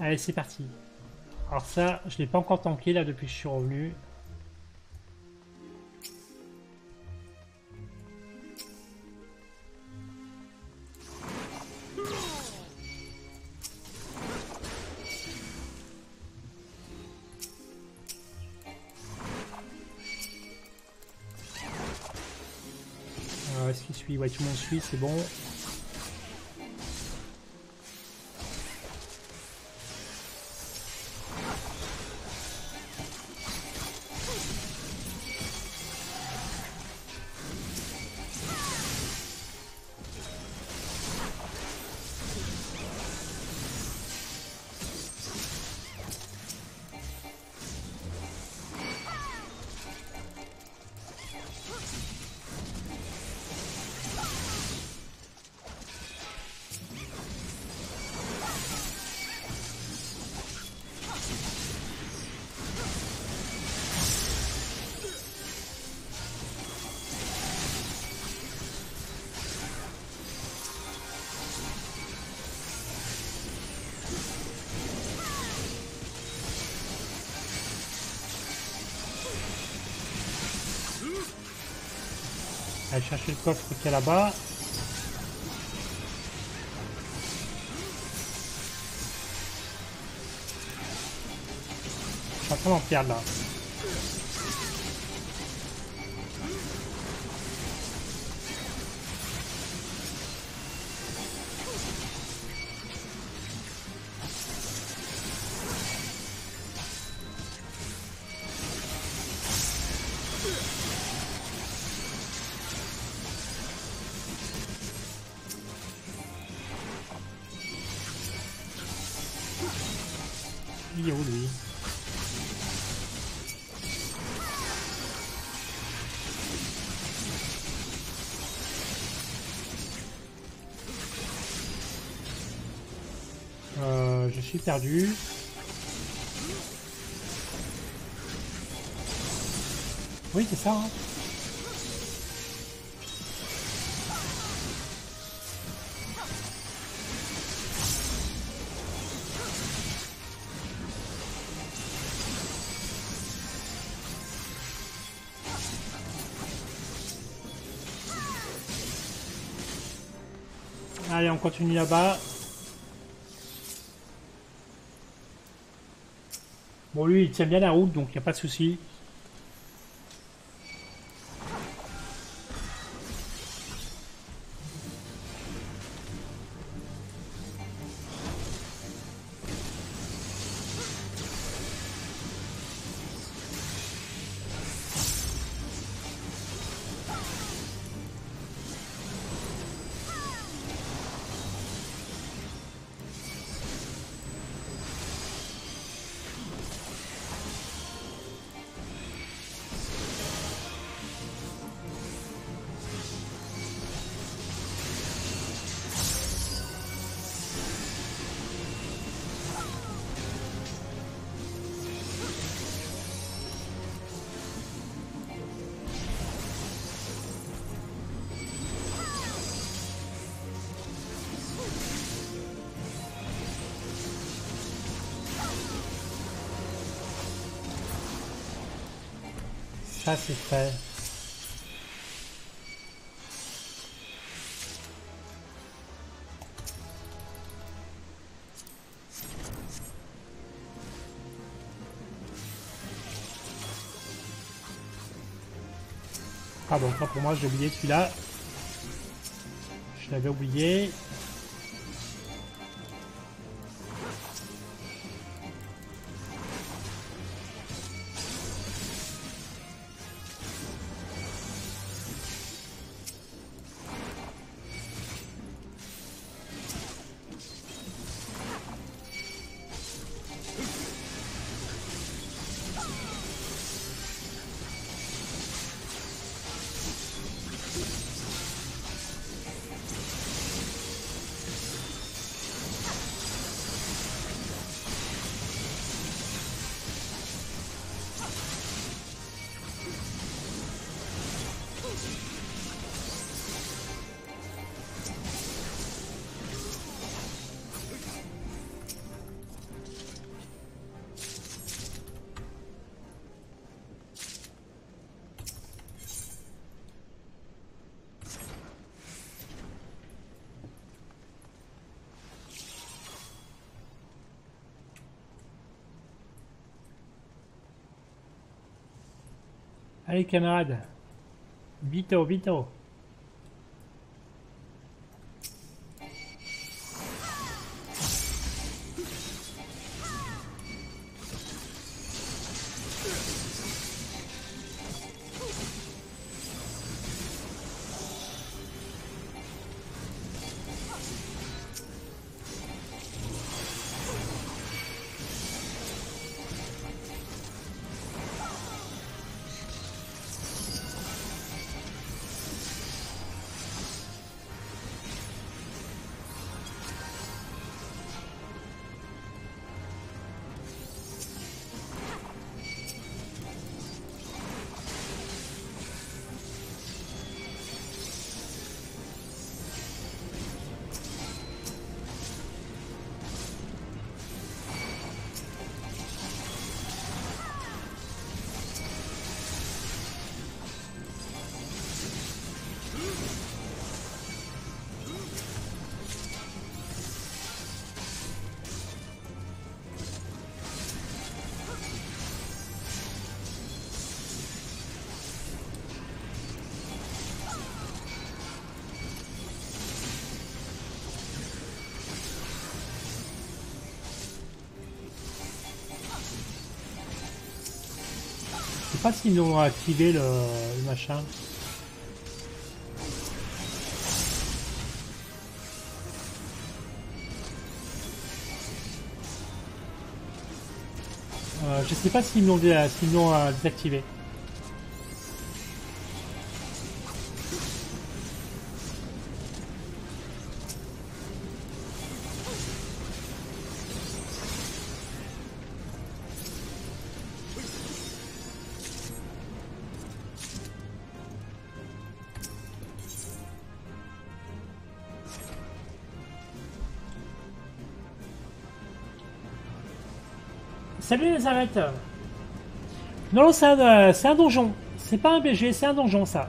Allez, c'est parti. Alors ça, je l'ai pas encore tanké là depuis que je suis revenu. Est-ce qu'il suit? Ouais, tout le monde suit, c'est bon. Allez chercher le coffre qui est là-bas. Je suis en train d'en perdre là. Il est où lui? Je suis perdu. Oui, c'est ça. Hein. Allez, on continue là-bas. Bon, lui, il tient bien la route, donc il n'y a pas de souci. Ça, c'est fait. Pardon, pas pour moi, j'ai oublié celui-là. Je l'avais oublié. Allez camarades, vito, vito. Je sais pas s'ils nous ont activé le machin. Je sais pas s'ils l'ont désactivé. Salut les arêtes. Non, c'est un donjon. C'est pas un BG, c'est un donjon ça.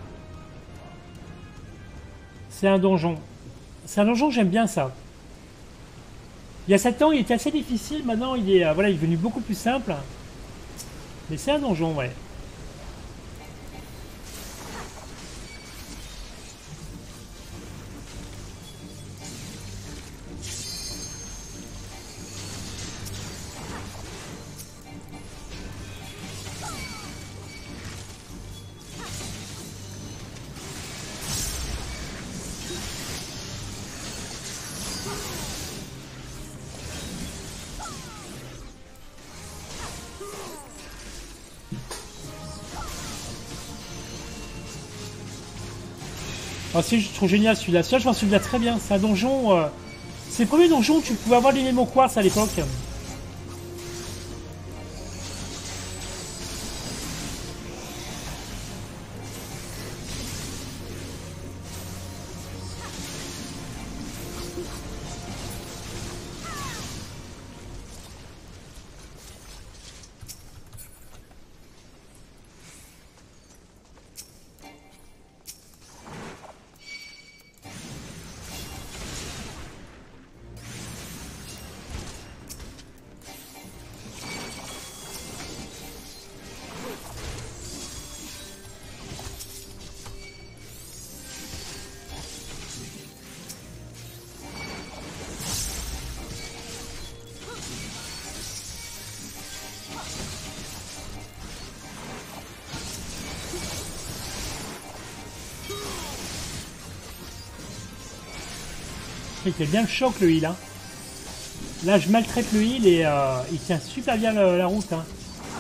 C'est un donjon. C'est un donjon, j'aime bien ça. Il y a 7 ans, il était assez difficile. Maintenant, il est, voilà, il est devenu beaucoup plus simple. Mais c'est un donjon, ouais. Oh, si, je trouve génial celui-là. Celui-là, je m'en souviens très bien. C'est un donjon. C'est le premier donjon où tu pouvais avoir l'élément quartz à l'époque. Il fait bien le choc le heal. Hein. Là, je maltraite le heal et il tient super bien la route. Hein.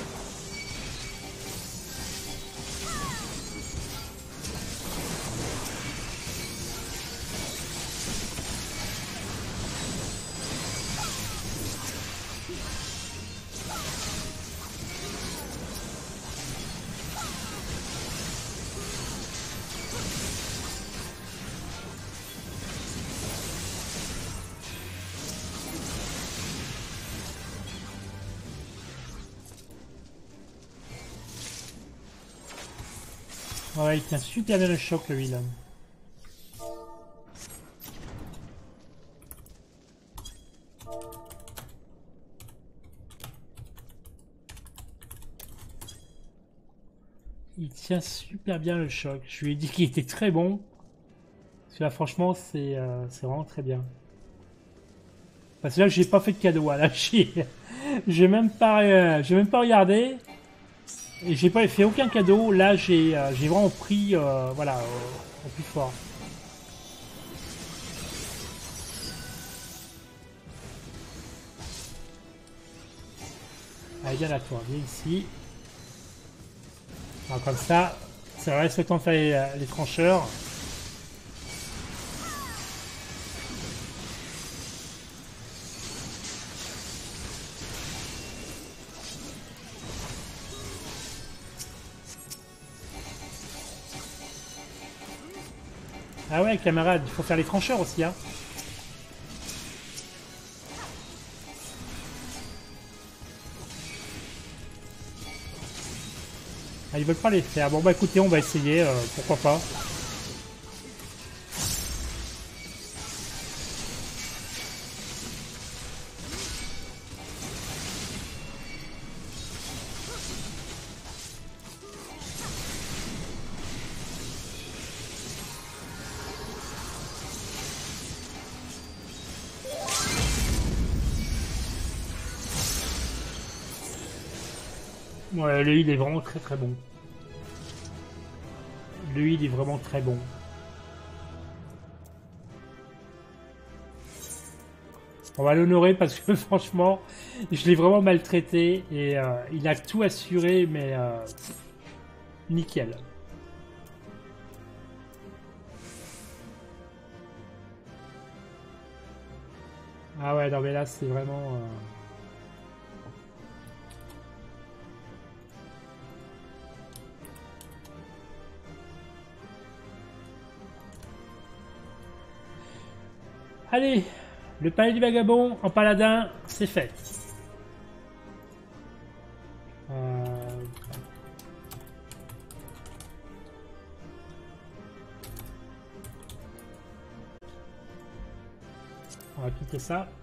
Ouais, il tient super bien le choc le heal. Il tient super bien le choc. Je lui ai dit qu'il était très bon. Parce que là, franchement, c'est vraiment très bien. Parce que là, j'ai pas fait de cadeau. Hein. Là, j'ai même pas regardé. Et j'ai pas fait aucun cadeau. Là, j'ai vraiment pris, voilà, au plus fort. Allez, viens là, toi. Viens ici. Alors, comme ça reste le temps de faire les trancheurs. Ah ouais, camarade, il faut faire les trancheurs aussi, hein. Ah, ils veulent pas les faire. Bon bah écoutez, on va essayer, pourquoi pas. Ouais, lui il est vraiment très très bon. Lui il est vraiment très bon. On va l'honorer parce que franchement, je l'ai vraiment maltraité et il a tout assuré, mais nickel. Ah ouais, non mais là c'est vraiment... Allez, le palais du vagabond en paladin, c'est fait. Euh, On va quitter ça.